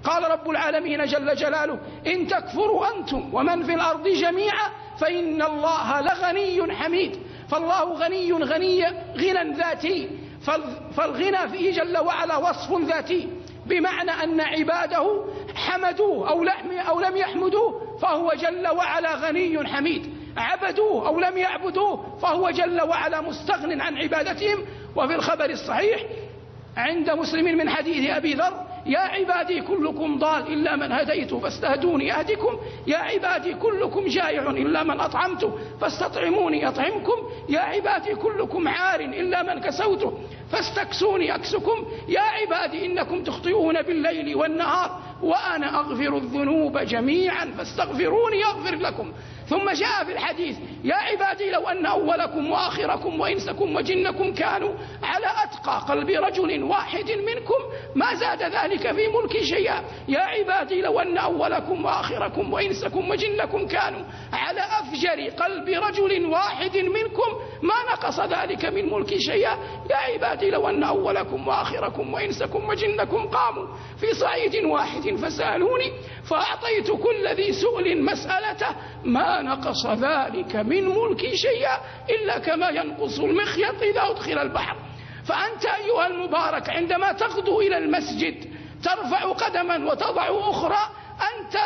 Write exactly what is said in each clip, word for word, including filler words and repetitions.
قال رب العالمين جل جلاله: إن تكفروا أنتم ومن في الأرض جميعا فإن الله لغني حميد. فالله غني غني غنى ذاتي، فالغنى فيه جل وعلا وصف ذاتي، بمعنى أن عباده حمدوه أو لم يحمدوه فهو جل وعلا غني حميد، عبدوه أو لم يعبدوه فهو جل وعلا مستغن عن عبادتهم. وفي الخبر الصحيح عند مسلم من حديث أبي ذر: يا عبادي كلكم ضال إلا من هديت فاستهدوني أهدكم، يا عبادي كلكم جائع إلا من أطعمته فاستطعموني أطعمكم، يا عبادي كلكم عار إلا من كسوته فاستكسوني أكسكم، يا عبادي إنكم تخطئون بالليل والنهار وأنا أغفر الذنوب جميعا فاستغفروني أغفر لكم. ثم جاء في الحديث: يا عبادي لو أن أولكم وآخركم وإنسكم وجنكم كانوا على أتقى قلب رجل واحد منكم ما زاد ذلك في ملكي شيئا، يا عبادي لو أن أولكم وآخركم وإنسكم وجنكم كانوا على أفجر قلب رجل واحد منكم ما نقص ذلك من ملكي شيئا، يا عبادي لو أن أولكم وآخركم وإنسكم وجنكم قاموا في صعيد واحد فسألوني فأعطيت كل ذي سؤل مسألته ما نقص ذلك من ملكي شيئا إلا كما ينقص المخيط إذا أدخل البحر. فأنت أيها المبارك عندما تغدو إلى المسجد ترفع قدما وتضع أخرى، أنت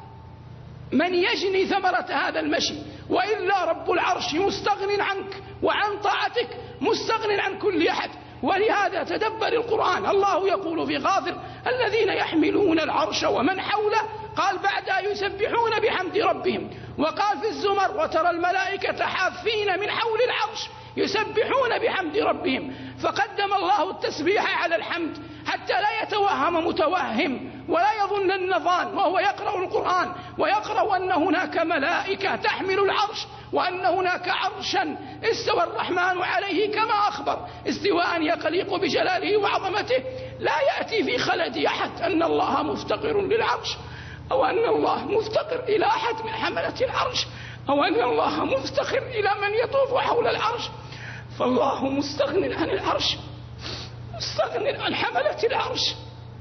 من يجني ثمرة هذا المشي، وإلا رب العرش مستغن عنك وعن طاعتك، مستغن عن كل أحد. ولهذا تدبر القرآن، الله يقول في غافر: الذين يحملون العرش ومن حوله، قال بعد يسبحون بحمد ربهم، وقال في الزمر: وترى الملائكة حافين من حول العرش يسبحون بحمد ربهم. فقدم الله التسبيح على الحمد حتى لا يتوهم متوهم ولا يظن النظان وهو يقرأ القرآن ويقرأ أن هناك ملائكة تحمل العرش، وأن هناك عرشا استوى الرحمن عليه كما أخبر استواء يقليق بجلاله وعظمته. لا يأتي في خلد أحد أن الله مفتقر للعرش، أو أن الله مفتقر إلى أحد من حملة العرش، أو أن الله مفتقر إلى من يطوف حول العرش. فالله مستغن عن العرش، مستغن عن حملة العرش.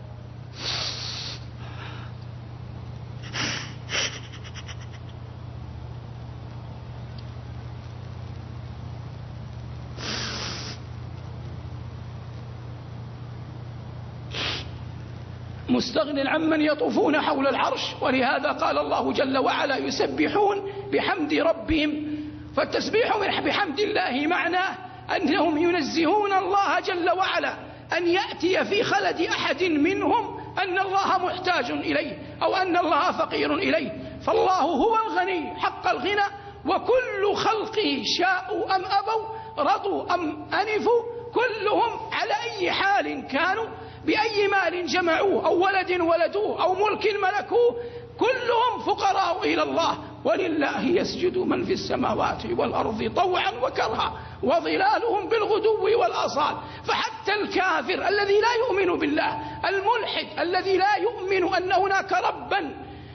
مستغن عمن يطوفون حول العرش. ولهذا قال الله جل وعلا: يسبحون بحمد ربهم. فالتسبيح بحمد الله معناه أنهم ينزهون الله جل وعلا أن يأتي في خلد أحد منهم أن الله محتاج إليه أو أن الله فقير إليه. فالله هو الغني حق الغنى، وكل خلقه شاءوا أم أبوا، رضوا أم أنفوا، كلهم على أي حال كانوا، بأي مال جمعوه أو ولد ولدوه أو ملك ملكوه، كلهم فقراء إلى الله. ولله يسجد من في السماوات والأرض طوعا وكرها وظلالهم بالغدو والآصال. فحتى الكافر الذي لا يؤمن بالله، الملحد الذي لا يؤمن أن هناك ربا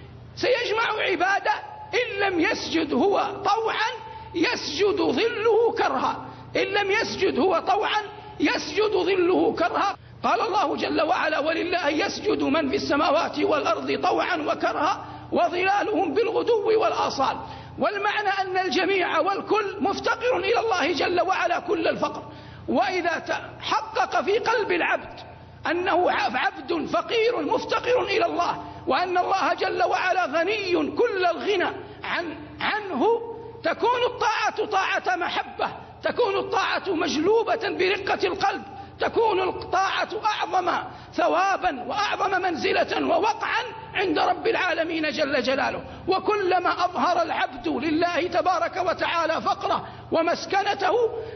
سيجمع عباده، إن لم يسجد هو طوعا يسجد ظله كرها، إن لم يسجد هو طوعا يسجد ظله كرها. قال الله جل وعلا: ولله يسجد من في السماوات والأرض طوعا وكرها وظلالهم بالغدو والآصال. والمعنى أن الجميع والكل مفتقر إلى الله جل وعلا كل الفقر. وإذا تحقق في قلب العبد أنه عبد فقير مفتقر إلى الله، وأن الله جل وعلا غني كل الغنى عن عنه، تكون الطاعة طاعة محبة، تكون الطاعة مجلوبة برقة القلب، تكون الطاعة أعظم ثوابا وأعظم منزلة ووقعا عند رب العالمين جل جلاله. وكلما أظهر العبد لله تبارك وتعالى فقره ومسكنته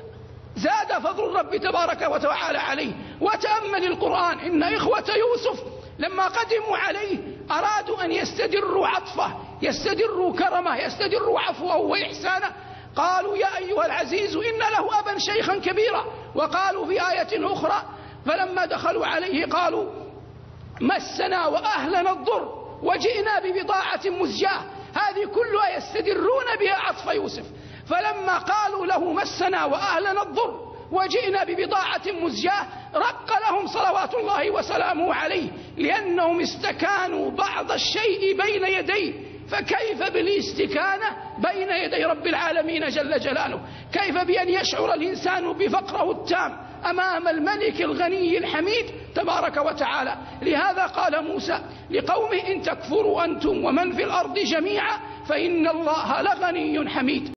زاد فضل الرب تبارك وتعالى عليه. وتأمل القرآن، إن إخوة يوسف لما قدموا عليه أرادوا أن يستدروا عطفه، يستدروا كرمه، يستدروا عفوه وإحسانه. قالوا: يا أيها العزيز إن له أبا شيخا كبيرا. وقالوا في آية أخرى: فلما دخلوا عليه قالوا: مسنا وأهلنا الضر وجئنا ببضاعة مزجاة. هذه كلها يستدرون بها عطف يوسف. فلما قالوا له: مسنا وأهلنا الضر وجئنا ببضاعة مزجاة، رق لهم صلوات الله وسلامه عليه، لأنهم استكانوا بعض الشيء بين يديه. فكيف بالاستكانة بين يدي رب العالمين جل جلاله؟ كيف بأن يشعر الإنسان بفقره التام أمام الملك الغني الحميد تبارك وتعالى؟ لهذا قال موسى لقومه: إن تكفروا أنتم ومن في الأرض جميعا فإن الله لغني حميد.